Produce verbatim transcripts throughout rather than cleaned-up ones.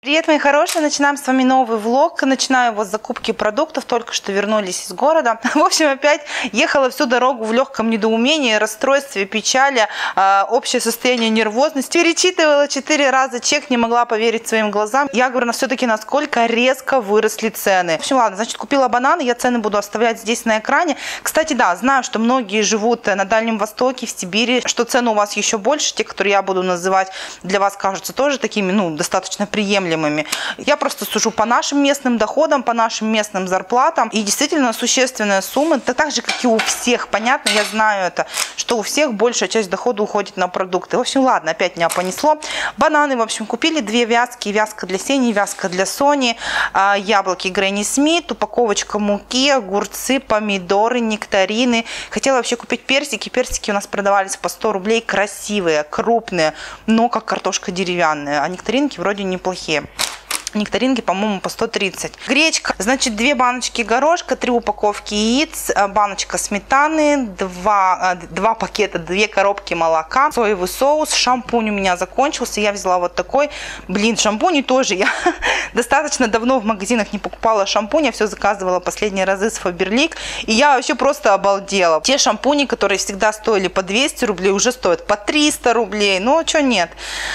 Привет, мои хорошие! Начинаем с вами новый влог. Начинаю его с закупки продуктов. Только что вернулись из города. В общем, опять ехала всю дорогу в легком недоумении, расстройстве, печали, э, общее состояние нервозности. Перечитывала четыре раза чек, не могла поверить своим глазам. Я говорю, все-таки насколько резко выросли цены. В общем, ладно, значит, купила бананы. Я цены буду оставлять здесь на экране. Кстати, да, знаю, что многие живут на Дальнем Востоке, в Сибири, что цены у вас еще больше. Те, которые я буду называть, для вас кажутся тоже такими, ну, достаточно приемлемыми. Я просто сужу по нашим местным доходам, по нашим местным зарплатам. И действительно существенная сумма. Это так же, как и у всех. Понятно, я знаю это, что у всех большая часть дохода уходит на продукты. В общем, ладно, опять меня понесло. Бананы, в общем, купили две вязки. Вязка для Сени, вязка для Сони. Яблоки Гренни Смит, упаковочка муки, огурцы, помидоры, нектарины. Хотела вообще купить персики. Персики у нас продавались по сто рублей. Красивые, крупные, но как картошка деревянная. А нектаринки вроде неплохие. Нектаринки, по-моему, по сто тридцать. Гречка, значит, две баночки горошка, три упаковки яиц, баночка сметаны, два, два пакета, две коробки молока, соевый соус, шампунь у меня закончился, я взяла вот такой. Блин, шампуни тоже. Я достаточно давно в магазинах не покупала шампунь, я все заказывала последние разы с Faberlic, и я вообще просто обалдела. Те шампуни, которые всегда стоили по двести рублей, уже стоят по триста рублей, ну, что нет.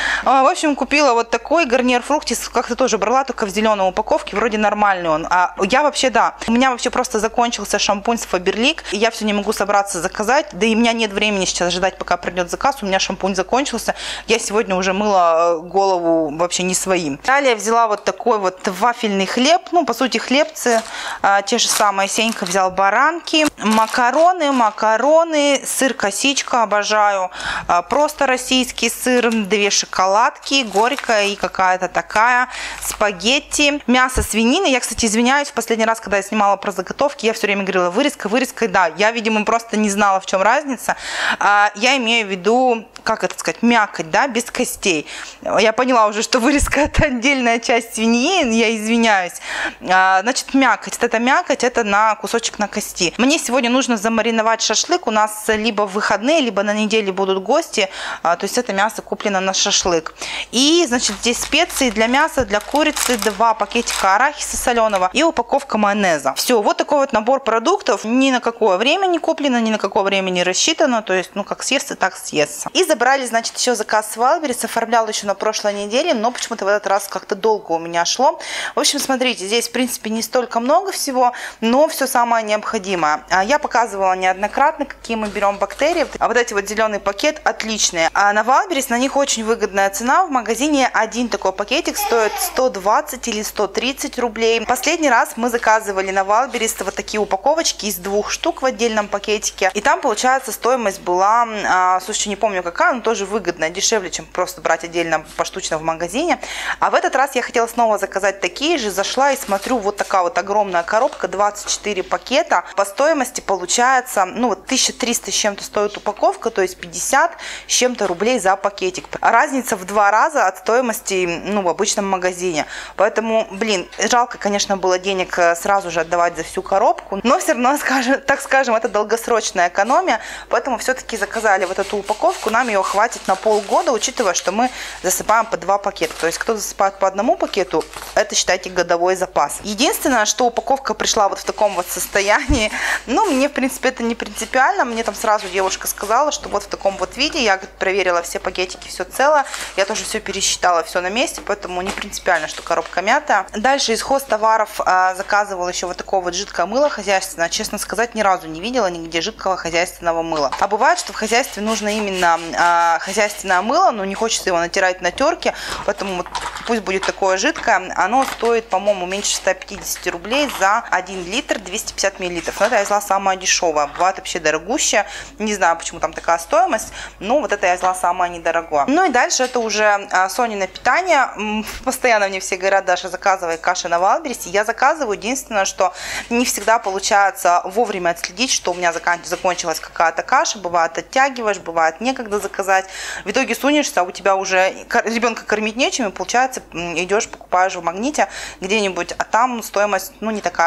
В общем, купила вот такой Garnier Fructis, как-то тоже брала, только в зеленой упаковке, вроде нормальный он. А я вообще, да, у меня вообще просто закончился шампунь с Faberlic, и я все не могу собраться заказать, да и у меня нет времени сейчас ждать, пока придет заказ, у меня шампунь закончился, я сегодня уже мыла голову вообще не своим. Далее взяла вот такой вот вафельный хлеб, ну, по сути, хлебцы, а, те же самые. Сенька взял баранки, макароны, макароны, сыр косичка, обожаю, а, просто российский сыр, две шоколадки, горькая и какая-то такая, спагетти, мясо свинины. Я, кстати, извиняюсь, в последний раз, когда я снимала про заготовки, я все время говорила вырезка, вырезка, да, я, видимо, просто не знала, в чем разница. А, я имею в виду, как это сказать, мякоть, да, без костей. Я поняла уже, что вырезка — это отдельная часть свиньи, я извиняюсь. А, значит, мякоть, это мякоть, это на кусочек на кости. Мне сегодня нужно замариновать шашлык, у нас либо в выходные, либо на неделе будут гости, а, то есть это мясо куплено на шашлык. И, значит, здесь специи для мяса, для курицы, два пакетика арахиса соленого и упаковка майонеза. Все, вот такой вот набор продуктов. Ни на какое время не куплено, ни на какое время не рассчитано. То есть, ну, как съестся, так съестся. И забрали, значит, еще заказ с Wildberries. Оформляла еще на прошлой неделе, но почему-то в этот раз как-то долго у меня шло. В общем, смотрите, здесь, в принципе, не столько много всего, но все самое необходимое. Я показывала неоднократно, какие мы берем бактерии. А вот эти вот зеленый пакет отличные. А на Wildberries на них очень выгодная цена. В магазине один такой пакетик стоит сто двадцать или сто тридцать рублей. Последний раз мы заказывали на Wildberries вот такие упаковочки из двух штук в отдельном пакетике. И там, получается, стоимость была, а, слушайте, не помню какая, но тоже выгодная, дешевле, чем просто брать отдельно поштучно в магазине. А в этот раз я хотела снова заказать такие же. Зашла и смотрю, вот такая вот огромная коробка, двадцать четыре пакета. По стоимости получается, ну вот тысяча триста с чем-то стоит упаковка, то есть пятьдесят с чем-то рублей за пакетик. Разница в два раза от стоимости, ну, в обычном магазине. Поэтому, блин, жалко, конечно, было денег сразу же отдавать за всю коробку, но все равно, скажем, так скажем, это долгосрочная экономия, поэтому все-таки заказали вот эту упаковку, нам ее хватит на полгода, учитывая, что мы засыпаем по два пакета. То есть, кто засыпает по одному пакету, это, считайте, годовой запас. Единственное, что упаковка пришла вот в таком вот состоянии, ну, мне, в принципе, это не принципиально, мне там сразу девушка сказала, что вот в таком вот виде, я проверила все пакетики, все цело, я тоже все пересчитала, все на месте, поэтому не принципиально, что коробка мятая. Дальше из хозтоваров а, заказывала еще вот такое вот жидкое мыло хозяйственное. Честно сказать, ни разу не видела нигде жидкого хозяйственного мыла. А бывает, что в хозяйстве нужно именно а, хозяйственное мыло, но не хочется его натирать на терке, поэтому вот пусть будет такое жидкое. Оно стоит, по-моему, меньше ста пятидесяти рублей за один литр, двести пятьдесят миллилитров. Но это я взяла самое дешевое. Бывает вообще дорогущее. Не знаю, почему там такая стоимость, но вот это я взяла самое недорогое. Ну и дальше это уже а, Сонино питание. Постоянно мне все говорят: Даша, заказывай каши на Wildberries. Я заказываю. Единственное, что не всегда получается вовремя отследить, что у меня закончилась какая-то каша. Бывает, оттягиваешь, бывает, некогда заказать. В итоге сунешься, а у тебя уже ребенка кормить нечем, и получается, идешь, покупаешь в Магните где-нибудь, а там стоимость, ну, не такая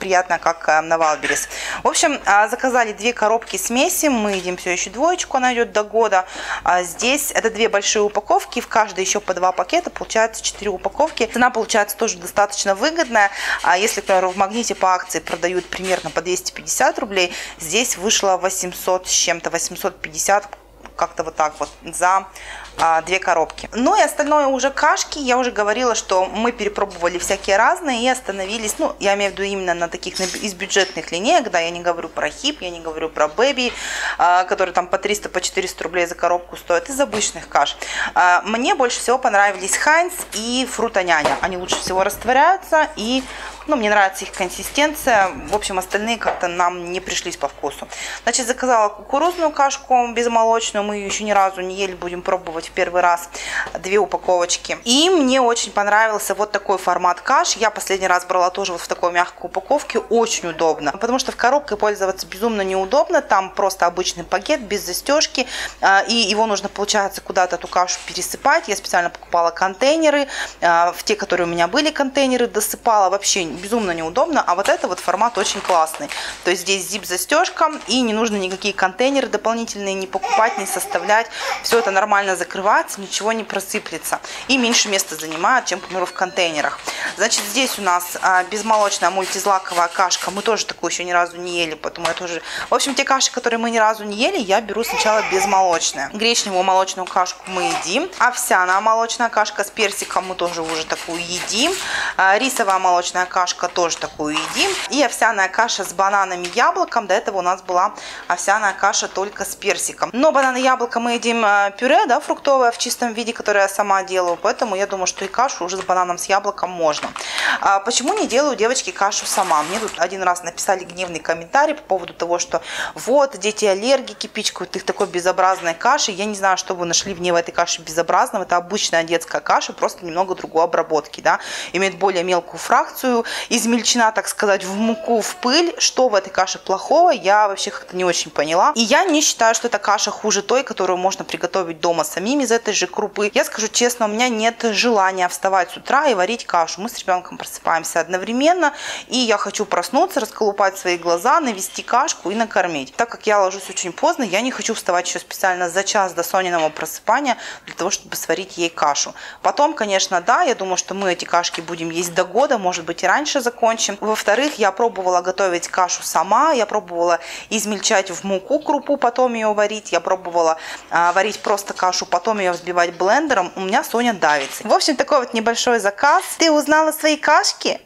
приятная, как на Валберес. В общем, заказали две коробки смеси, мы едим все еще двоечку, она идет до года. Здесь это две большие упаковки, в каждой еще по два пакета, получается четыре упаковки. Цена получается тоже достаточно выгодная. Если, к примеру, в Магните по акции продают примерно по двести пятьдесят рублей, здесь вышло восемьсот с чем-то, восемьсот пятьдесят, как-то вот так вот за а, две коробки. Ну и остальное уже кашки. Я уже говорила, что мы перепробовали всякие разные и остановились, ну, я имею в виду именно на таких на, из бюджетных линеек, да, я не говорю про хип, я не говорю про бэби, а, которые там по триста, по четыреста рублей за коробку стоят, из обычных каш. А, мне больше всего понравились Хайнц и Фрутоняня. Они лучше всего растворяются и, ну, мне нравится их консистенция. В общем, остальные как-то нам не пришлись по вкусу. Значит, заказала кукурузную кашку безмолочную. Мы ее еще ни разу не ели, будем пробовать в первый раз. Две упаковочки. И мне очень понравился вот такой формат каш. Я последний раз брала тоже вот в такой мягкой упаковке. Очень удобно. Потому что в коробке пользоваться безумно неудобно. Там просто обычный пакет без застежки. И его нужно, получается, куда-то эту кашу пересыпать. Я специально покупала контейнеры. В те, которые у меня были контейнеры, досыпала. Вообще безумно неудобно, а вот это вот формат очень классный. То есть здесь зип-застежка, и не нужно никакие контейнеры дополнительные не покупать, не составлять. Все это нормально закрывается, ничего не просыплется. И меньше места занимает, чем, к примеру, в контейнерах. Значит, здесь у нас а, безмолочная мультизлаковая кашка. Мы тоже такую еще ни разу не ели, поэтому я тоже... В общем, те каши, которые мы ни разу не ели, я беру сначала безмолочные. Гречневую молочную кашку мы едим. Овсяная молочная кашка с персиком мы тоже уже такую едим. А, рисовая молочная кашка Кашка тоже такую едим. И овсяная каша с бананом и яблоком. До этого у нас была овсяная каша только с персиком. Но банан и яблоко мы едим пюре, да, фруктовое в чистом виде, которое я сама делаю. Поэтому я думаю, что и кашу уже с бананом, с яблоком можно. А почему не делаю, девочки, кашу сама? Мне тут один раз написали гневный комментарий по поводу того, что вот, дети аллергики пичкают их такой безобразной кашей. Я не знаю, что вы нашли в ней в этой каше безобразного. Это обычная детская каша, просто немного другой обработки, да. Имеет более мелкую фракцию. Измельчена, так сказать, в муку, в пыль. Что в этой каше плохого, я вообще как-то не очень поняла. И я не считаю, что эта каша хуже той, которую можно приготовить дома самим из этой же крупы. Я скажу честно, у меня нет желания вставать с утра и варить кашу. Мы с ребенком просыпаемся одновременно, и я хочу проснуться, расколупать свои глаза, навести кашку и накормить. Так как я ложусь очень поздно, я не хочу вставать еще специально за час до Сониного просыпания для того, чтобы сварить ей кашу. Потом, конечно, да, я думаю, что мы эти кашки будем есть до года, может быть, и раньше закончим. Во-вторых, я пробовала готовить кашу сама, я пробовала измельчать в муку крупу, потом ее варить, я пробовала а, варить просто кашу, потом ее взбивать блендером. У меня Соня давится. В общем, такой вот небольшой заказ. Ты узнала свои кашки?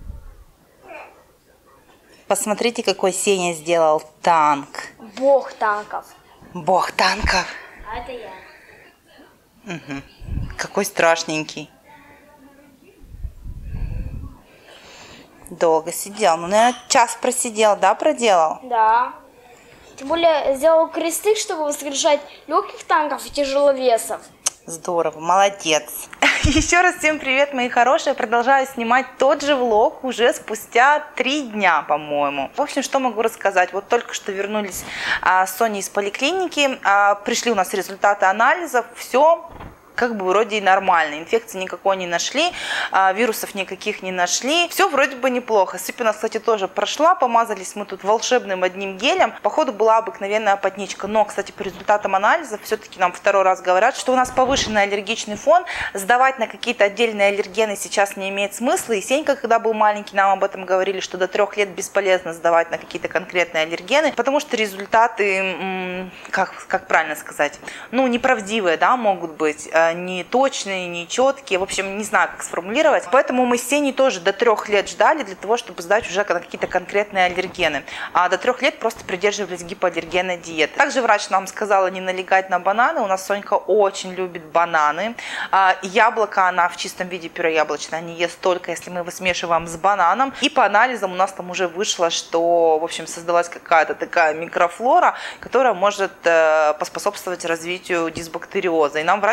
Посмотрите, какой Сеня сделал танк. Бог танков. Бог танков. А это я. Угу. Какой страшненький. Долго сидел. Ну, наверное, час просидел, да, проделал? Да. Тем более сделал кресты, чтобы воскрешать легких танков и тяжеловесов. Здорово, молодец. Еще раз всем привет, мои хорошие. Продолжаю снимать тот же влог уже спустя три дня, по-моему. В общем, что могу рассказать? Вот только что вернулись а, с Соней из поликлиники. А, пришли у нас результаты анализов. Все как бы вроде и нормально. Инфекции никакой не нашли, вирусов никаких не нашли. Все вроде бы неплохо. Сыпь у нас, кстати, тоже прошла. Помазались мы тут волшебным одним гелем. Походу была обыкновенная потничка. Но, кстати, по результатам анализов все-таки нам второй раз говорят, что у нас повышенный аллергичный фон. Сдавать на какие-то отдельные аллергены сейчас не имеет смысла. И Сенька, когда был маленький, нам об этом говорили, что до трех лет бесполезно сдавать на какие-то конкретные аллергены, потому что результаты, как, как правильно сказать, ну, неправдивые, да, могут быть, не точные, не четкие, в общем, не знаю, как сформулировать. Поэтому мы с Сеней тоже до трех лет ждали для того, чтобы сдать уже на какие-то конкретные аллергены. А до трех лет просто придерживались гипоаллергенной диеты. Также врач нам сказала не налегать на бананы. У нас Сонька очень любит бананы. Яблоко она в чистом виде пюре яблочное не ест только, если мы его смешиваем с бананом. И по анализам у нас там уже вышло, что, в общем, создалась какая-то такая микрофлора, которая может поспособствовать развитию дисбактериоза. И нам врач сказал, что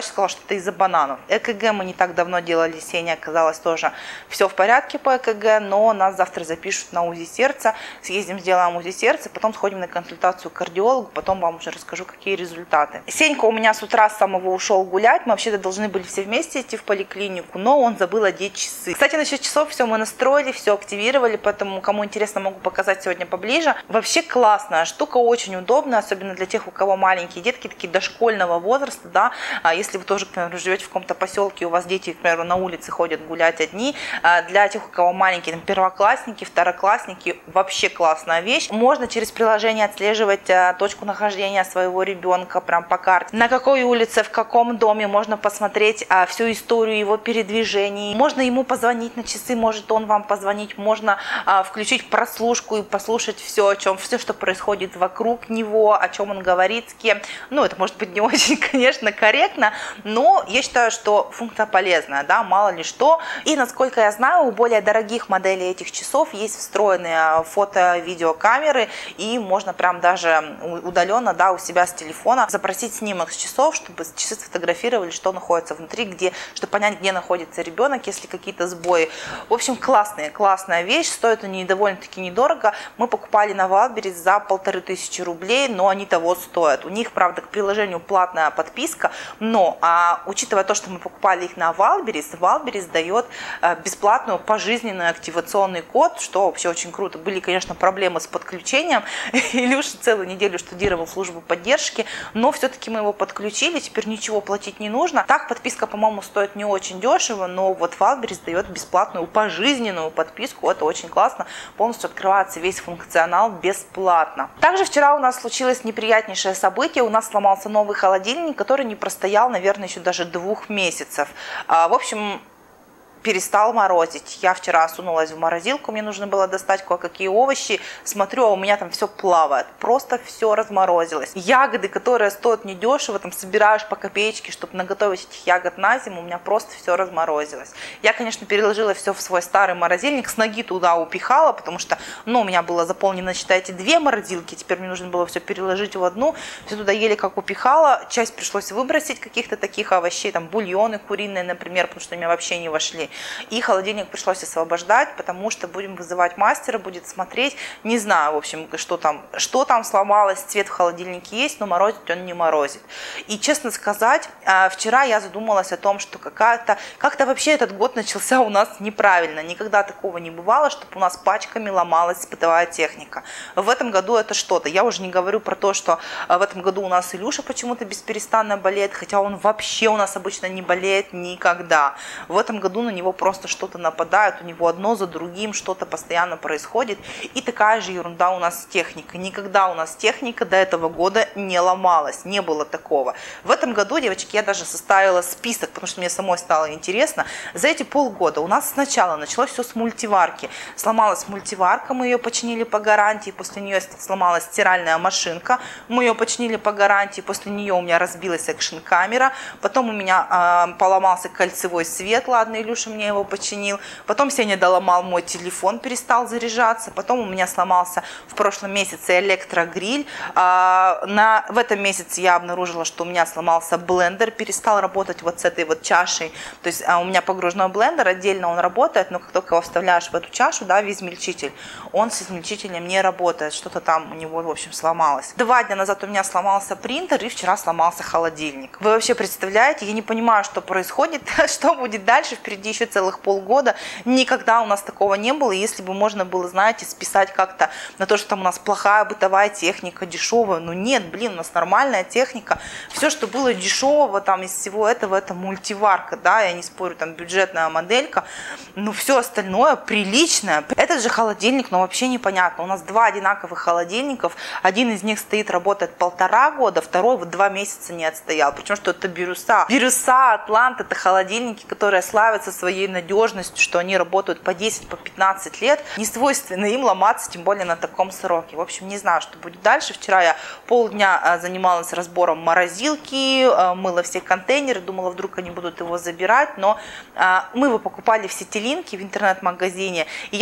что это из-за бананов. ЭКГ мы не так давно делали, Сеня, оказалось тоже все в порядке по ЭКГ, но нас завтра запишут на УЗИ сердца, съездим, сделаем УЗИ сердца, потом сходим на консультацию к кардиологу, потом вам уже расскажу, какие результаты. Сенька у меня с утра с самого ушел гулять, мы вообще-то должны были все вместе идти в поликлинику, но он забыл одеть часы. Кстати, насчет часов все мы настроили, все активировали, поэтому, кому интересно, могу показать сегодня поближе. Вообще классная штука, очень удобная, особенно для тех, у кого маленькие детки, такие дошкольного возраста, да, если вы тоже, к примеру, живете в каком-то поселке, у вас дети, к примеру, на улице ходят гулять одни, для тех, у кого маленькие, там, первоклассники, второклассники, вообще классная вещь. Можно через приложение отслеживать точку нахождения своего ребенка прям по карте, на какой улице, в каком доме, можно посмотреть всю историю его передвижений, можно ему позвонить на часы, может он вам позвонить, можно включить прослушку и послушать все, о чем, все, что происходит вокруг него, о чем он говорит, с кем. Ну, это может быть не очень, конечно, корректно, но я считаю, что функция полезная, да, мало ли что. И, насколько я знаю, у более дорогих моделей этих часов есть встроенные фото-видеокамеры, и можно прям даже удаленно, да, у себя с телефона запросить снимок с часов, чтобы часы сфотографировали, что находится внутри, где, чтобы понять, где находится ребенок, если какие-то сбои. В общем, классная, классная вещь, стоит они довольно-таки недорого. Мы покупали на Wildberries за полторы тысячи рублей, но они того стоят. У них, правда, к приложению платная подписка, но а, учитывая то, что мы покупали их на Wildberries, Wildberries дает а, бесплатную пожизненный активационный код, что вообще очень круто. Были, конечно, проблемы с подключением. Илюша целую неделю штудировал службу поддержки, но все-таки мы его подключили, теперь ничего платить не нужно. Так, подписка, по-моему, стоит не очень дешево, но вот Wildberries дает бесплатную пожизненную подписку, это очень классно, полностью открывается весь функционал бесплатно. Также вчера у нас случилось неприятнейшее событие, у нас сломался новый холодильник, который не простоял, наверное, еще даже двух месяцев. В общем, перестал морозить. Я вчера сунулась в морозилку, мне нужно было достать кое-какие овощи. Смотрю, а у меня там все плавает. Просто все разморозилось. Ягоды, которые стоят недешево, там собираешь по копеечке, чтобы наготовить этих ягод на зиму, у меня просто все разморозилось. Я, конечно, переложила все в свой старый морозильник, с ноги туда упихала, потому что, ну, у меня было заполнено, считайте, две морозилки, теперь мне нужно было все переложить в одну. Все туда еле как упихала. Часть пришлось выбросить каких-то таких овощей, там бульоны куриные, например, потому что у меня вообще не вошли. И холодильник пришлось освобождать, потому что будем вызывать мастера, будет смотреть. Не знаю, в общем, что там, что там сломалось, цвет в холодильнике есть, но морозить он не морозит. И, честно сказать, вчера я задумалась о том, что какая-то, как-то вообще этот год начался у нас неправильно. Никогда такого не бывало, чтобы у нас пачками ломалась бытовая техника. В этом году это что-то. Я уже не говорю про то, что в этом году у нас Илюша почему-то бесперестанно болеет, хотя он вообще у нас обычно не болеет никогда. В этом году на него просто что-то нападает, у него одно за другим что-то постоянно происходит. И такая же ерунда у нас с техникой. Никогда у нас техника до этого года не ломалась, не было такого. В этом году, девочки, я даже составила список, потому что мне самой стало интересно. За эти полгода у нас сначала началось все с мультиварки. Сломалась мультиварка, мы ее починили по гарантии, после нее сломалась стиральная машинка, мы ее починили по гарантии, после нее у меня разбилась экшн-камера, потом у меня э, поломался кольцевой свет, ладно, Илюша мне его починил. Потом Сеня доломал мой телефон, перестал заряжаться. Потом у меня сломался в прошлом месяце электрогриль. А, на, в этом месяце я обнаружила, что у меня сломался блендер, перестал работать вот с этой вот чашей. То есть а, у меня погружной блендер, отдельно он работает, но как только его вставляешь в эту чашу, да, в измельчитель, он с измельчителем не работает. Что-то там у него, в общем, сломалось. Два дня назад у меня сломался принтер, и вчера сломался холодильник. Вы вообще представляете? Я не понимаю, что происходит, что будет дальше, впереди еще целых полгода. Никогда у нас такого не было. И если бы можно было, знаете, списать как-то на то, что там у нас плохая бытовая техника, дешевая, ну нет, блин, у нас нормальная техника. Все, что было дешевого там из всего этого, это мультиварка, да, я не спорю, там бюджетная моделька, но все остальное приличное. Этот же холодильник, ну вообще непонятно. У нас два одинаковых холодильников, один из них стоит, работает полтора года, второй вот два месяца не отстоял. Причем, что это Бирюса. Бирюса, Атлант, это холодильники, которые славятся своей надежностью, что они работают по десять, по пятнадцать лет. Не свойственно им ломаться, тем более на таком сроке. В общем, не знаю, что будет дальше. Вчера я полдня занималась разбором морозилки, мыла все контейнеры, думала, вдруг они будут его забирать, но мы его покупали в Ситилинке, в интернет-магазине. И я так понимаю,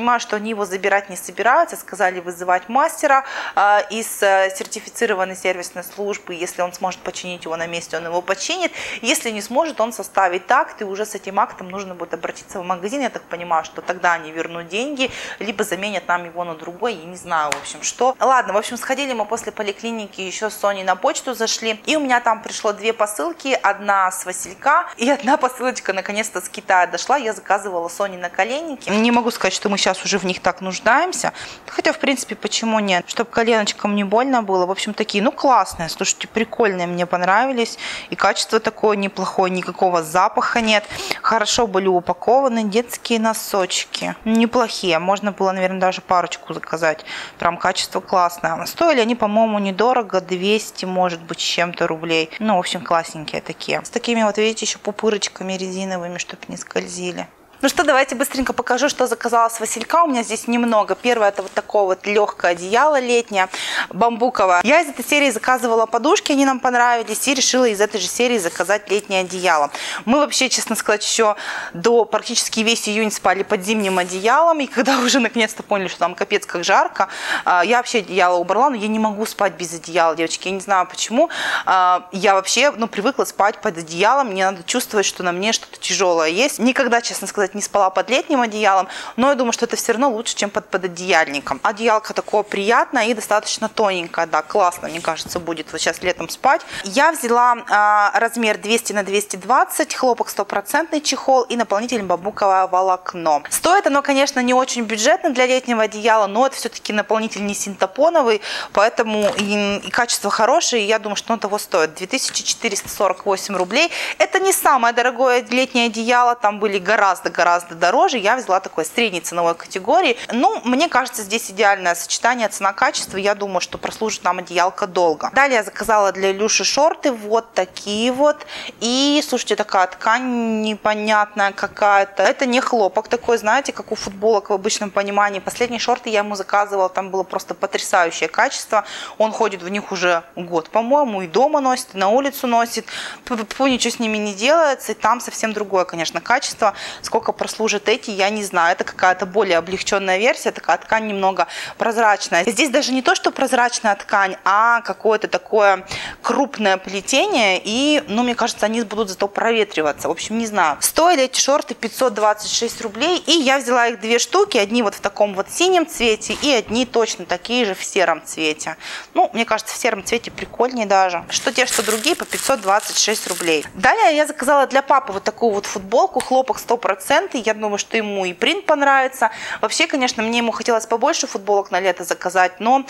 понимаю, что они его забирать не собираются, сказали вызывать мастера э, из э, сертифицированной сервисной службы, если он сможет починить его на месте, он его починит, если не сможет, он составит акт, и уже с этим актом нужно будет обратиться в магазин, я так понимаю, что тогда они вернут деньги, либо заменят нам его на другой, я не знаю, в общем, что. Ладно, в общем, сходили мы после поликлиники еще с Соней на почту зашли, и у меня там пришло две посылки, одна с Василька, и одна посылочка наконец-то с Китая дошла, я заказывала Соне наколенники. Не могу сказать, что мы сейчас уже в них так нуждаемся, хотя, в принципе, почему нет, чтобы коленочкам не больно было, в общем, такие, ну, классные, слушайте, прикольные, мне понравились, и качество такое неплохое, никакого запаха нет, хорошо были упакованы детские носочки, неплохие, можно было, наверное, даже парочку заказать, прям качество классное. Стоили они, по-моему, недорого, двести, может быть, с чем-то рублей, ну, в общем, классненькие такие, с такими вот, видите, еще пупырочками резиновыми, чтобы не скользили. Ну что, давайте быстренько покажу, что заказала с Василька. У меня здесь немного. Первое, это вот такое вот легкое одеяло летнее, бамбуковое. Я из этой серии заказывала подушки, они нам понравились, и решила из этой же серии заказать летнее одеяло. Мы вообще, честно сказать, еще до практически весь июнь спали под зимним одеялом, и когда уже наконец-то поняли, что там капец как жарко, я вообще одеяло убрала, но я не могу спать без одеяла, девочки. Я не знаю почему. Я вообще, ну, привыкла спать под одеялом, мне надо чувствовать, что на мне что-то тяжелое есть. Никогда, честно сказать, не спала под летним одеялом, но я думаю, что это все равно лучше, чем под пододеяльником. Одеялка такое приятное и достаточно тоненькое, да, классно, мне кажется, будет вот сейчас летом спать. Я взяла а, размер двести на двести двадцать, хлопок стопроцентный чехол и наполнитель бамбуковое волокно. Стоит оно, конечно, не очень бюджетно для летнего одеяла, но это все-таки наполнитель не синтепоновый, поэтому и, и качество хорошее, и я думаю, что он того стоит. две тысячи четыреста сорок восемь рублей. Это не самое дорогое летнее одеяло, там были гораздо гораздо дороже, я взяла такой средней ценовой категории. Ну, мне кажется, здесь идеальное сочетание цена-качество, я думаю, что прослужит нам одеялка долго. Далее я заказала для Илюши шорты, вот такие вот, и, слушайте, такая ткань непонятная какая-то, это не хлопок такой, знаете, как у футболок в обычном понимании. Последние шорты я ему заказывала, там было просто потрясающее качество, он ходит в них уже год, по-моему, и дома носит, и на улицу носит, Фу-фу-фу, ничего с ними не делается, и там совсем другое, конечно, качество. Сколько прослужат эти, я не знаю. Это какая-то более облегченная версия, такая ткань немного прозрачная. Здесь даже не то, что прозрачная ткань, а какое-то такое крупное плетение, и, ну, мне кажется, они будут зато проветриваться. В общем, не знаю. Стоили эти шорты пятьсот двадцать шесть рублей, и я взяла их две штуки, одни вот в таком вот синем цвете, и одни точно такие же в сером цвете. Ну, мне кажется, в сером цвете прикольнее даже. Что те, что другие, по пятьсот двадцать шесть рублей. Далее я заказала для папы вот такую вот футболку, хлопок сто процентов. Я думаю, что ему и принт понравится. Вообще, конечно, мне ему хотелось побольше футболок на лето заказать, но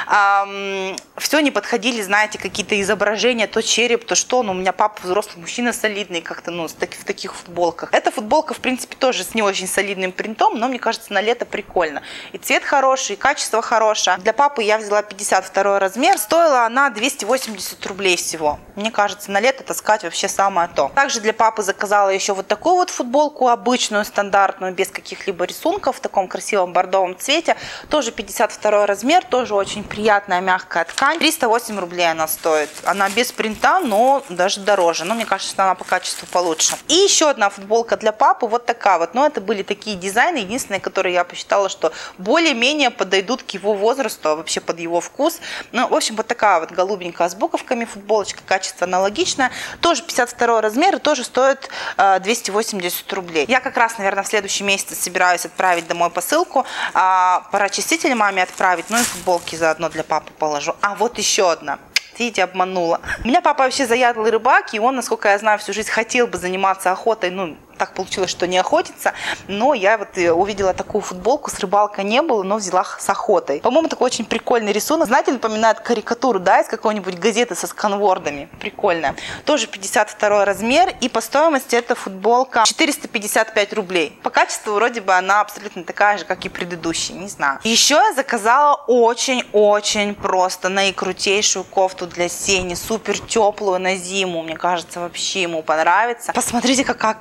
эм, все не подходили, знаете, какие-то изображения, то череп, то что. Но у меня папа взрослый мужчина солидный, как-то, ну, в таких, в таких футболках. Эта футболка, в принципе, тоже с не очень солидным принтом, но мне кажется, на лето прикольно. И цвет хороший, и качество хорошее. Для папы я взяла пятьдесят второй размер. Стоила она двести восемьдесят рублей всего. Мне кажется, на лето таскать вообще самое то. Также для папы заказала еще вот такую вот футболку обычную, стандартную, без каких-либо рисунков, в таком красивом бордовом цвете. Тоже пятьдесят второй размер, тоже очень приятная мягкая ткань. триста восемь рублей она стоит. Она без принта, но даже дороже. Но мне кажется, что она по качеству получше. И еще одна футболка для папы, вот такая вот. Но это были такие дизайны, единственные, которые я посчитала, что более-менее подойдут к его возрасту, а вообще под его вкус. Ну, в общем, вот такая вот голубенькая с буковками футболочка, качество аналогичное. Тоже пятьдесят второй размер и тоже стоит э, двести восемьдесят рублей. Я как раз, наверное, в следующем месяце собираюсь отправить домой посылку, а, пора чиститель маме отправить, ну и футболки заодно для папы положу. А вот еще одна. Видите, обманула. У меня папа вообще заядлый рыбак, и он, насколько я знаю, всю жизнь хотел бы заниматься охотой, ну, так получилось, что не охотится, но я вот увидела такую футболку, с рыбалкой не было, но взяла с охотой. По-моему, такой очень прикольный рисунок. Знаете, напоминает карикатуру, да, из какой-нибудь газеты со сканвордами. Прикольная. Тоже пятьдесят второй размер, и по стоимости эта футболка четыреста пятьдесят пять рублей. По качеству вроде бы она абсолютно такая же, как и предыдущая, не знаю. Еще я заказала очень-очень просто наикрутейшую кофту для Сени, супер теплую на зиму. Мне кажется, вообще ему понравится. Посмотрите, какая классная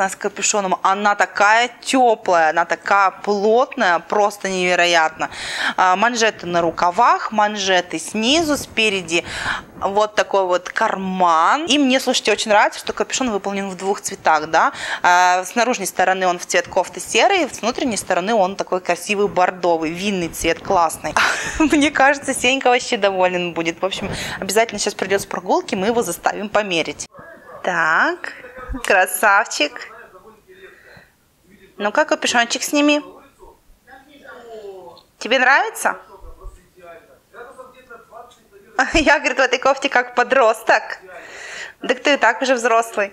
с капюшоном, она такая теплая, она такая плотная, просто невероятно. Манжеты на рукавах, манжеты снизу, спереди вот такой вот карман. И мне, слушайте, очень нравится, что капюшон выполнен в двух цветах, да. С наружной стороны он в цвет кофты серый, с внутренней стороны он такой красивый бордовый, винный цвет, классный. Мне кажется, Сенька вообще доволен будет. В общем, обязательно сейчас придет с прогулки, мы его заставим померить. Так, красавчик. Ну-ка, капюшончик сними. Тебе нравится? Я, говорит, в этой кофте как подросток. Так ты и так уже взрослый.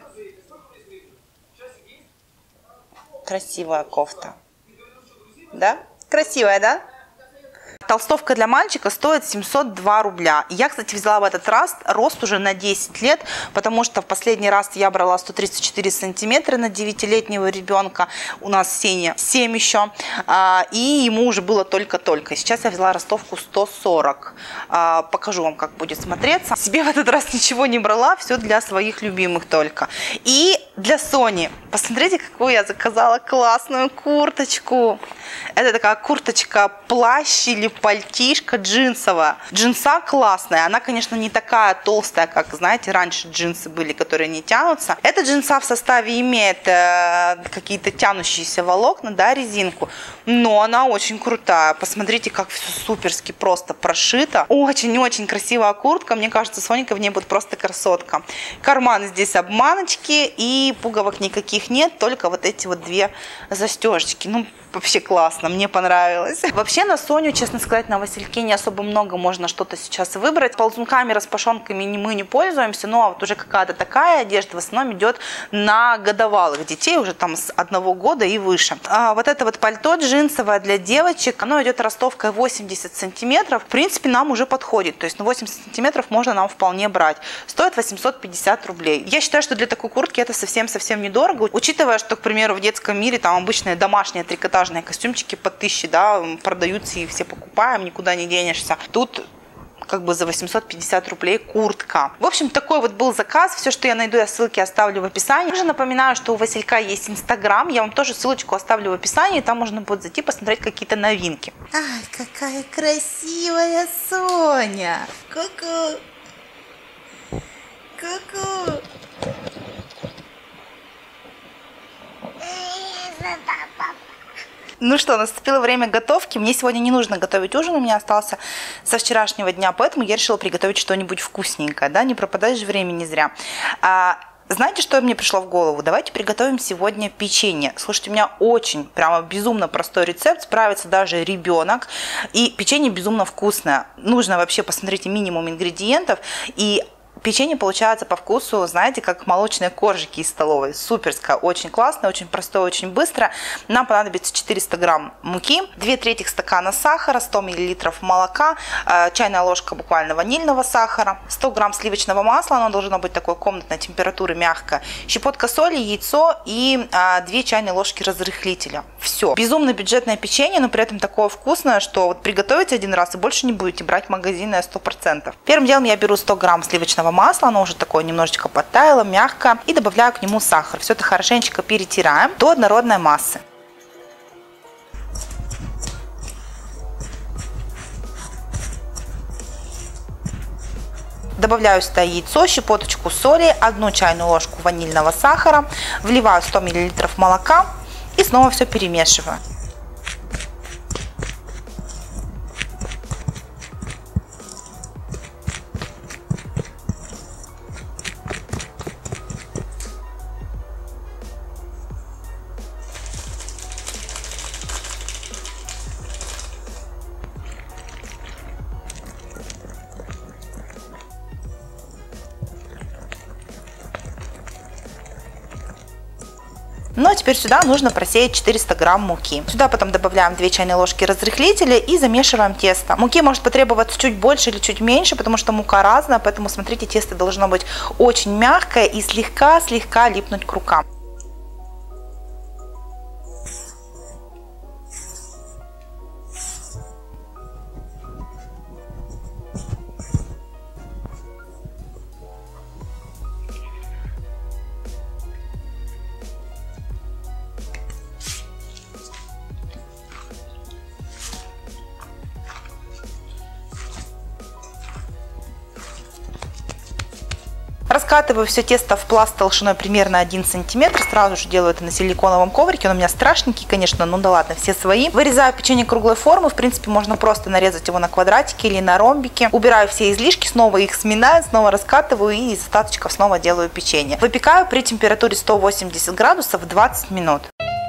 Красивая кофта. Да? Красивая, да? Толстовка для мальчика стоит семьсот два рубля. Я, кстати, взяла в этот раз рост уже на десять лет, потому что в последний раз я брала сто тридцать четыре сантиметра на девятилетнего ребенка. У нас Сеня семь еще, и ему уже было только-только. Сейчас я взяла ростовку сто сорок. Покажу вам, как будет смотреться. Себе в этот раз ничего не брала, все для своих любимых только. И для Сони. Посмотрите, какую я заказала классную курточку. Это такая курточка-плащ или пальтишка джинсовая. Джинса классная. Она, конечно, не такая толстая, как, знаете, раньше джинсы были, которые не тянутся. Эта джинса в составе имеет э, какие-то тянущиеся волокна, да, резинку. Но она очень крутая. Посмотрите, как все суперски просто прошито. Очень-очень красивая куртка. Мне кажется, Сонька в ней будет просто красотка. Карманы здесь обманочки и пуговок никаких нет. Только вот эти вот две застежечки. Ну, вообще классно, мне понравилось. Вообще на Соню, честно сказать, на Васильке не особо много можно что-то сейчас выбрать. Ползунками, распашонками мы не пользуемся, но вот уже какая-то такая одежда в основном идет на годовалых детей, уже там с одного года и выше. А вот это вот пальто джинсовое для девочек, оно идет ростовкой восемьдесят сантиметров. В принципе, нам уже подходит, то есть на восемьдесят сантиметров можно нам вполне брать. Стоит восемьсот пятьдесят рублей. Я считаю, что для такой куртки это совсем-совсем недорого, учитывая, что, к примеру, в детском мире там обычные домашние трикотажные костюмчики по тысяче, да, продаются и все покупаем, никуда не денешься. Тут как бы за восемьсот пятьдесят рублей куртка. В общем, такой вот был заказ. Все, что я найду, я ссылки оставлю в описании. Также напоминаю, что у Василька есть Инстаграм. Я вам тоже ссылочку оставлю в описании. Там можно будет зайти посмотреть какие-то новинки. Ай, какая красивая Соня! Ку-ку! Ку-ку! Ну что, наступило время готовки. Мне сегодня не нужно готовить ужин, у меня остался со вчерашнего дня, поэтому я решила приготовить что-нибудь вкусненькое, да, не пропадать же времени зря. А, знаете, что мне пришло в голову? Давайте приготовим сегодня печенье. Слушайте, у меня очень, прямо безумно простой рецепт, справится даже ребенок, и печенье безумно вкусное. Нужно вообще, посмотрите, минимум ингредиентов, и печенье получается по вкусу, знаете, как молочные коржики из столовой. Суперское, очень классно, очень простое, очень быстро. Нам понадобится четыреста грамм муки, две трети стакана сахара, сто миллилитров молока, чайная ложка буквально ванильного сахара, сто грамм сливочного масла, оно должно быть такой комнатной температуры, мягкое, щепотка соли, яйцо и две чайные ложки разрыхлителя. Все. Безумно бюджетное печенье, но при этом такое вкусное, что вот приготовите один раз и больше не будете брать магазинное сто процентов. Первым делом я беру сто грамм сливочного масла, оно уже такое немножечко подтаяло, мягко, и добавляю к нему сахар. Все это хорошенечко перетираем до однородной массы. Добавляю сюда яйцо, щепоточку соли, одну чайную ложку ванильного сахара, вливаю сто миллилитров молока и снова все перемешиваю. Ну а теперь сюда нужно просеять четыреста грамм муки. Сюда потом добавляем две чайные ложки разрыхлителя и замешиваем тесто. Муки может потребоваться чуть больше или чуть меньше, потому что мука разная, поэтому смотрите, тесто должно быть очень мягкое и слегка-слегка липнуть к рукам. Раскатываю все тесто в пласт толщиной примерно один сантиметр. Сразу же делаю это на силиконовом коврике. Он у меня страшненький, конечно, ну да ладно, все свои. Вырезаю печенье круглой формы. В принципе, можно просто нарезать его на квадратики или на ромбики. Убираю все излишки, снова их сминаю, снова раскатываю и из остаточков снова делаю печенье. Выпекаю при температуре сто восемьдесят градусов двадцать минут.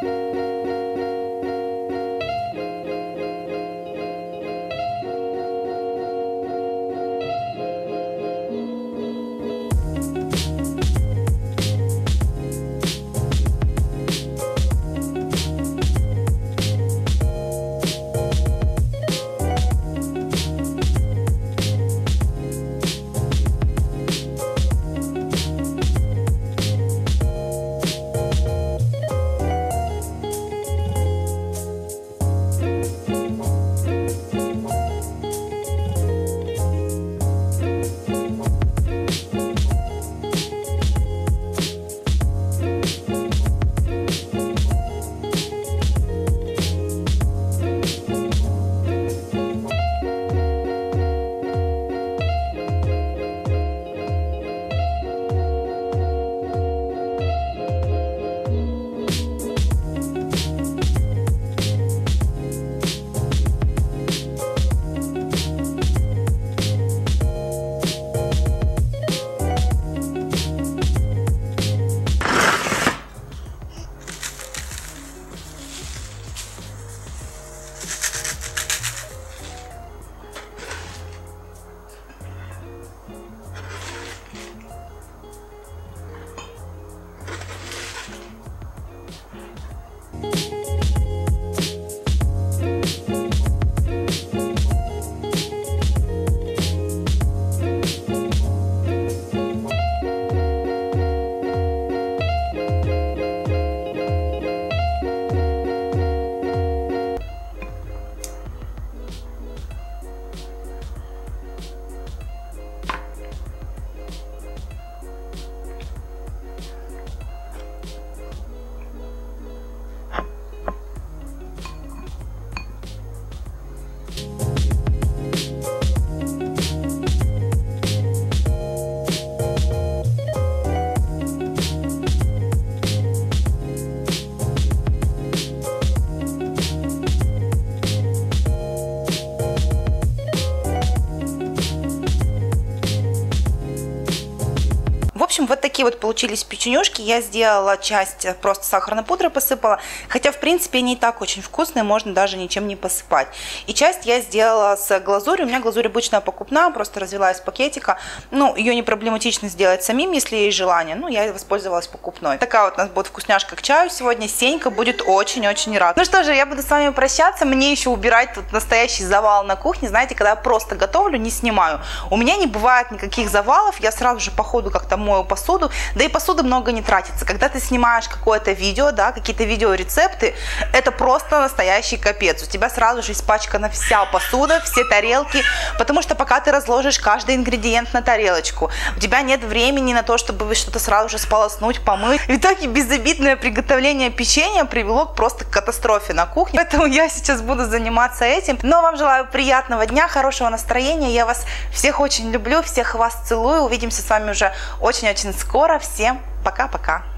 В общем, вот такие вот получились печенюшки. Я сделала часть, просто сахарной пудрой посыпала. Хотя, в принципе, они и так очень вкусные, можно даже ничем не посыпать. И часть я сделала с глазурью. У меня глазурь обычная покупная, просто развела из пакетика. Ну, ее не проблематично сделать самим, если есть желание. Ну, я воспользовалась покупной. Такая вот у нас будет вкусняшка к чаю сегодня. Сенька будет очень-очень рад. Ну что же, я буду с вами прощаться. Мне еще убирать тут настоящий завал на кухне. Знаете, когда я просто готовлю, не снимаю. У меня не бывает никаких завалов. Я сразу же по ходу как-то мою посуду, да и посуды много не тратится. Когда ты снимаешь какое-то видео, да, какие-то видеорецепты, это просто настоящий капец. У тебя сразу же испачкана вся посуда, все тарелки, потому что пока ты разложишь каждый ингредиент на тарелочку, у тебя нет времени на то, чтобы что-то сразу же сполоснуть, помыть. В итоге безобидное приготовление печенья привело просто к катастрофе на кухне. Поэтому я сейчас буду заниматься этим. Но вам желаю приятного дня, хорошего настроения. Я вас всех очень люблю, всех вас целую. Увидимся с вами уже очень-очень скоро. Всем пока-пока.